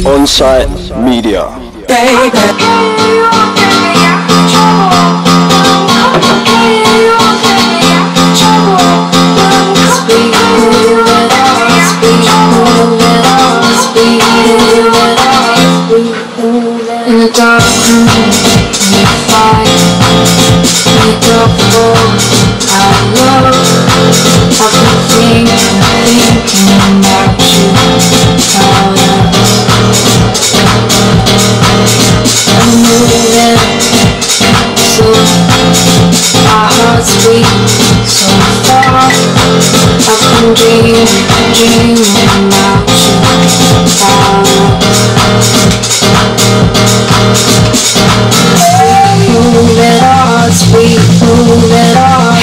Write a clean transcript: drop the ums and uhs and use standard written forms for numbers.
Onsite Media. In the dark room, we fight, we go for our love. I've been thinking about you, I'm moving so our hearts beat so far. I've been dreaming about you, move it all, sweet, move it all.